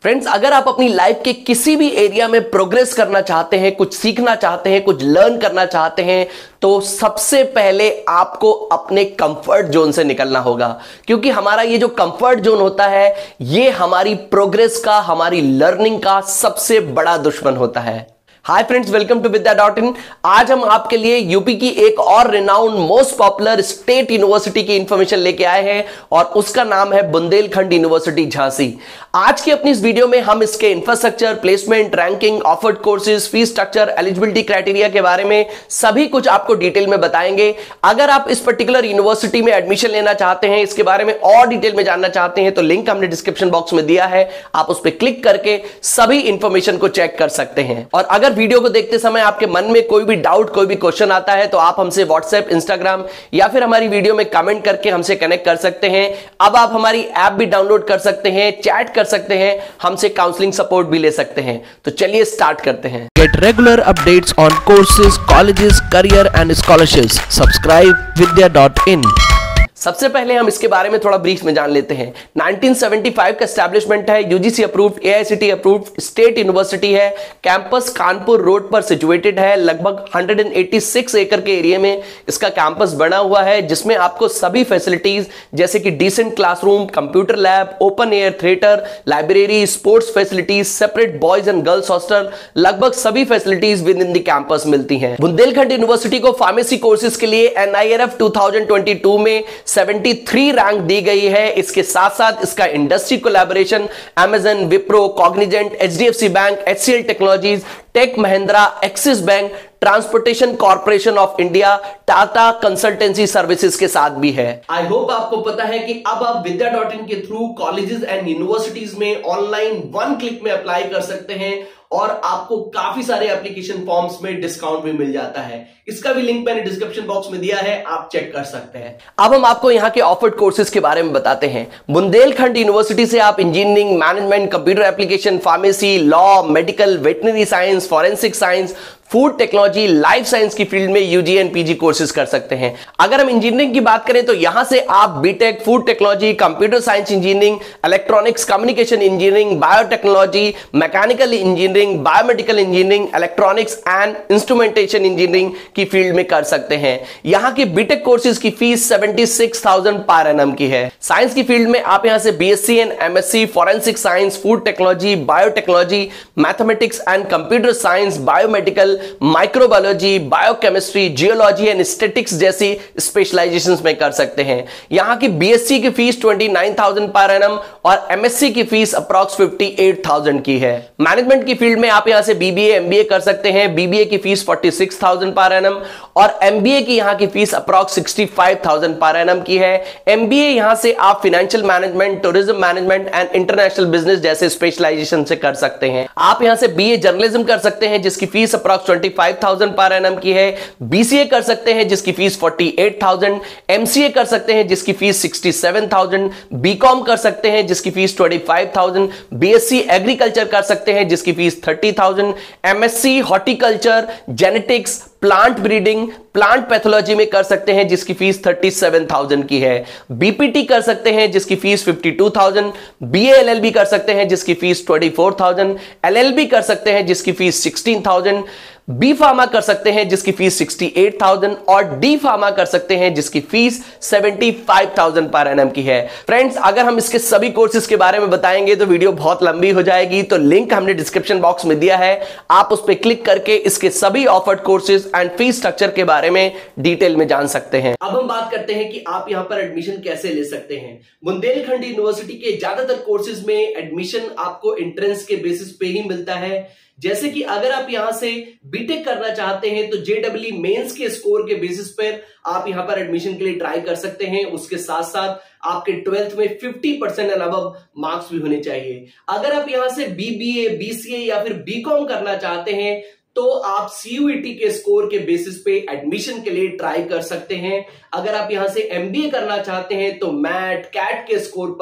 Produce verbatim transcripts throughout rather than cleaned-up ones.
Friends, अगर आप अपनी लाइफ के किसी भी एरिया में प्रोग्रेस करना चाहते हैं, कुछ सीखना चाहते हैं, कुछ लर्न करना चाहते हैं, तो सबसे पहले आपको अपने कंफर्ट जोन से निकलना होगा। क्योंकि हमारा ये जो कंफर्ट जोन होता है, ये हमारी प्रोग्रेस का, हमारी लर्निंग का सबसे बड़ा दुश्मन होता है। Hi friends, welcome to Vidya dot in. आज हम आपके लिए यूपी की एक और renowned most popular state university की इंफॉर्मेशन लेके आए हैं और उसका नाम है बुंदेलखंड यूनिवर्सिटी झांसी। आज की अपनी इस वीडियो में हम इसके infrastructure, placement, ranking, offered courses, fees structure, eligibility criteria के बारे में सभी कुछ आपको डिटेल में बताएंगे। अगर आप इस पर्टिकुलर यूनिवर्सिटी में एडमिशन लेना चाहते हैं, इसके बारे में और डिटेल में जानना चाहते हैं, तो लिंक हमने डिस्क्रिप्शन बॉक्स में दिया है, आप उस पर क्लिक करके सभी इंफॉर्मेशन को चेक कर सकते हैं। और अगर वीडियो को देखते समय आपके मन में कोई भी डाउट, कोई भी क्वेश्चन आता है, तो आप हमसे व्हाट्सएप, इंस्टाग्राम या फिर हमारी वीडियो में कमेंट करके हमसे कनेक्ट कर सकते हैं। अब आप हमारी ऐप भी डाउनलोड कर सकते हैं, चैट कर सकते हैं, हमसे काउंसलिंग सपोर्ट भी ले सकते हैं। तो चलिए स्टार्ट करते हैं। Get regular updates on courses, colleges, career and scholarships. Subscribe vidya dot in. सबसे पहले हम इसके बारे में थोड़ा ब्रीफ में जान लेते हैं। नाइनटीन सेवेंटी फाइव का एस्टैब्लिशमेंट है, UGC approved, AICTE approved state university है। कैंपस कानपुर रोड पर सिचुएटेड है। लगभग एक सौ छियासी एकड़ के एरिया में इसका कैंपस बना हुआ है, जिसमें आपको सभी फैसिलिटीज जैसे कि decent classroom, computer lab, open air theatre, library, sports facilities, separate boys and girls hostel, लगभग सभी facilities within the campus मिलती हैं। बुंदेलखंड यूनिवर्सिटी को फार्मेसी कोर्सेज के लिए एनआईआरएफ दो हज़ार बाईस में तिहत्तर रैंक दी गई है। इसके साथ साथ इसका industry collaboration Amazon, Wipro, Cognizant, HDFC bank, HCL technologies, tech Mahindra, Axis bank, transportation corporation of India, Tata consultancy services के साथ भी है। आई होप आपको पता है कि अब आप विद्या डॉट इन के थ्रू कॉलेजेस एंड यूनिवर्सिटीज में ऑनलाइन वन क्लिक में अप्लाई कर सकते हैं और आपको काफी सारे एप्लीकेशन फॉर्म्स में डिस्काउंट भी मिल जाता है। इसका भी लिंक मैंने डिस्क्रिप्शन बॉक्स में दिया है, आप चेक कर सकते हैं। अब हम आपको यहाँ के ऑफर्ड कोर्सेज के बारे में बताते हैं। बुंदेलखंड यूनिवर्सिटी से आप engineering, management, computer application, pharmacy, law, medical, veterinary science, forensic science, food technology, life science की फील्ड में यूजी एंड पीजी कोर्सेज कर सकते हैं। अगर हम इंजीनियरिंग की बात करें तो यहां से आप BTech, food technology, computer science engineering, electronics communication engineering, biotechnology, mechanical engineering, biomedical engineering, electronics and instrumentation engineering की फील्ड में कर सकते हैं। यहां की बीटेक कोर्सेज की fees seventy six thousand per annum की है। साइंस की फील्ड में आप यहां से BSc and MSc, forensic science, food technology, biotechnology, mathematics and computer science, biomedical, microbiology, biochemistry, geology and statics जैसी स्पेशलाइजेशंस में कर सकते हैं। यहां की बीएससी की फीस उनतीस हज़ार पर एनम और एमएससी की फीस अप्रॉक्स अट्ठावन हज़ार की है। मैनेजमेंट की फील्ड में आप यहां से बीबीए, एमबीए कर सकते हैं। बीबीए की फीस छियालीस हज़ार पर एनम और एमबीए की यहां की फीस अप्रॉक्स पैंसठ हज़ार पर एनम की है। एमबीए यहां से आप financial management, tourism management and international business जैसे स्पेशलाइजेशन से कर सकते हैं। आप यहां से बीए जर्नलिज्म कर सकते हैं, जिसकी फीस अप्रॉक्स पच्चीस हज़ार पर एनम की है। बीसीए कर सकते हैं, जिसकी फीस अड़तालीस हज़ार। एमसीए कर सकते हैं, जिसकी फीस सड़सठ हज़ार। बीकॉम कर सकते हैं, जिसकी फीस पच्चीस हज़ार। बीएससी एग्रीकल्चर कर सकते हैं, जिसकी फीस तीस हज़ार। MSc horticulture, genetics, plant breeding, plant pathology में कर सकते हैं, जिसकी फीस सैंतीस हज़ार की है। बीपीटी कर सकते हैं, जिसकी फीस बावन हज़ार। बीए एलएलबी कर सकते हैं, जिसकी फीस चौबीस हज़ार। एलएलबी कर सकते हैं, जिसकी फीस सोलह हज़ार। बी फार्मा कर सकते हैं, जिसकी फीस अड़सठ हज़ार और डी फार्मा कर सकते हैं, जिसकी फीस पचहत्तर हज़ार पर एनम की है। फ्रेंड्स, अगर हम इसके सभी कोर्सेज के बारे में बताएंगे तो वीडियो बहुत लंबी हो जाएगी, तो लिंक हमने डिस्क्रिप्शन बॉक्स में दिया है, आप उस पर क्लिक करके इसके सभी offered courses and fees structure के बारे में डिटेल में जान सकते हैं। अब हम बात करते हैं कि आप यहां पर एडमिशन कैसे ले सकते हैं। बुंदेलखंड यूनिवर्सिटी के ज्यादातर कोर्सेज में एडमिशन आपको एंट्रेंस के बेसिस पे ही मिलता है। जैसे कि अगर आप यहां से बीटेक करना चाहते हैं तो जेडब्ल्यू मेंस के स्कोर के बेसिस पर आप यहां पर एडमिशन के लिए ट्राई कर सकते हैं। उसके साथ साथ आपके ट्वेल्थ में पचास परसेंट एंड अबव मार्क्स भी होने चाहिए। अगर आप यहां से बीबीए, बीसीए या फिर बीकॉम करना चाहते हैं तो आप सीयूईटी के स्कोर के बेसिस पे एडमिशन के लिए ट्राई कर सकते हैं। अगर आप यहां से एमबीए करना चाहते हैं तो मैट, कैट के स्कोर पर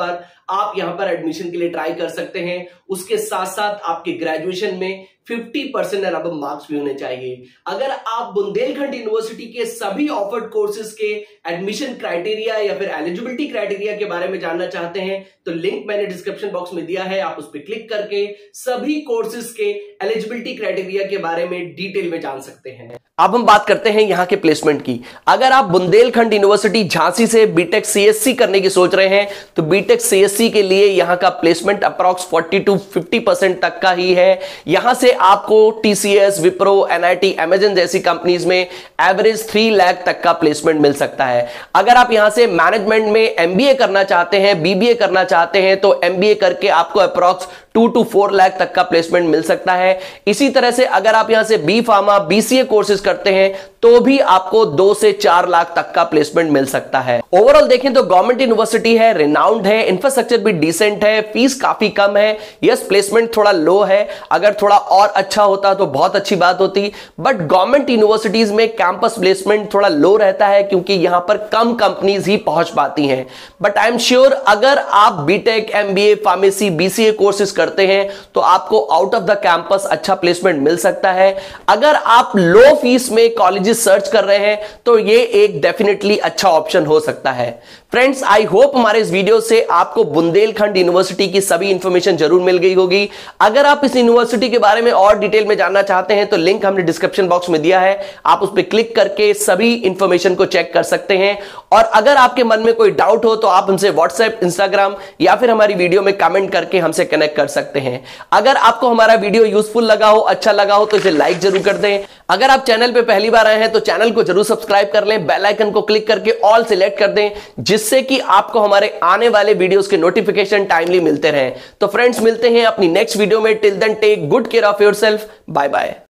आप यहां पर एडमिशन के लिए ट्राई कर सकते हैं। उसके साथ साथ आपके ग्रेजुएशन में पचास परसेंट और अब मार्क्स भी होने चाहिए। अगर आप बुंदेलखंड यूनिवर्सिटी के सभी ऑफर्ड कोर्सेज के एडमिशन क्राइटेरिया या फिर एलिजिबिलिटी क्राइटेरिया के बारे में जानना चाहते हैं तो लिंक मैंने डिस्क्रिप्शन बॉक्स में दिया है, आप उस पर क्लिक करके सभी कोर्सेज के एलिजिबिलिटी क्राइटेरिया के बारे में डिटेल में जान सकते हैं। अब हम बात करते हैं यहां के प्लेसमेंट की। अगर आप बुंदेलखंड यूनिवर्सिटी झांसी से बीटेक सीएससी करने की सोच रहे हैं तो बीटेक सीएससी के लिए यहां का प्लेसमेंट अप्रॉक्स चालीस टू पचास परसेंट तक का ही है। यहां से आपको टीसीएस, विप्रो, एनआईटी, अमेजन जैसी कंपनीज में एवरेज थ्री लाख तक का प्लेसमेंट मिल सकता है। अगर आप यहां से मैनेजमेंट में एमबीए करना चाहते हैं, बीबीए करना चाहते हैं तो एमबीए करके आपको approx two to four lakh तक का प्लेसमेंट मिल सकता है। इसी तरह से अगर आप यहां से बी फार्मा, बीसीए कोर्सेज करते हैं तो भी आपको दो से चार लाख तक का प्लेसमेंट मिल सकता है। ओवरऑल देखें तो गवर्नमेंट यूनिवर्सिटी है, रिनाउंड है, इंफ्रास्ट्रक्चर भी डिसेंट है, फीस काफी कम है। यस, प्लेसमेंट थोड़ा लो है, अगर थोड़ा और अच्छा होता तो बहुत अच्छी बात होती, बट गवर्नमेंट यूनिवर्सिटीज में कैंपस प्लेसमेंट थोड़ा लो रहता है क्योंकि यहां पर कम कंपनीज ही पहुंच पाती हैं। बट आई एम श्योर अगर आप BTech, MBA, pharmacy, BCA courses करते हैं तो आपको आउट ऑफ द कैंपस अच्छा प्लेसमेंट मिल सकता है। अगर आप लो फीस में कॉलेजेस सर्च कर रहे हैं तो ये एक डेफिनेटली अच्छा ऑप्शन हो सकता है। फ्रेंड्स, आई होप हमारे इस वीडियो से आपको बुंदेलखंड यूनिवर्सिटी की सभी इंफॉर्मेशन जरूर मिल गई होगी। अगर आप इस यूनिवर्सिटी के बारे में और डिटेल में जानना चाहते हैं तो लिंक हमने डिस्क्रिप्शन बॉक्स में दिया है, आप उस पर क्लिक करके सभी इंफॉर्मेशन को चेक कर सकते हैं। और अगर आपके मन में कोई डाउट हो तो आप हमसे व्हाट्सएप, इंस्टाग्राम या फिर हमारी वीडियो में कमेंट करके हमसे कनेक्ट कर सकते हैं। अगर आपको हमारा वीडियो यूजफुल लगा हो, अच्छा लगा हो तो इसे लाइक जरूर कर दें। अगर आप चैनल पे पहली बार आए हैं तो चैनल को जरूर सब्सक्राइब कर लें, बेल आइकन को क्लिक करके ऑल सिलेक्ट कर दें जिससे कि आपको हमारे आने वाले वीडियोस के नोटिफिकेशन टाइमली मिलते रहें। तो फ्रेंड्स, मिलते हैं अपनी नेक्स्ट वीडियो में। Till then take good care of yourself. Bye bye.